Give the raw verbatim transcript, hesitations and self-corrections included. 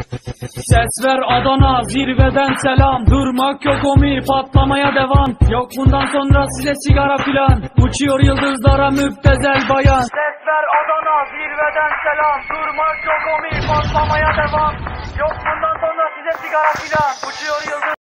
Ses ver Adana, zirveden selam. Durmak yok omi, patlamaya devam. Yok bundan sonra size sigara filan. Uçuyor yıldızlara müptezel bayan. Ses ver Adana, zirveden selam. Durmak yok omi, patlamaya devam. Yok bundan sonra size sigara filan. Uçuyor yıldız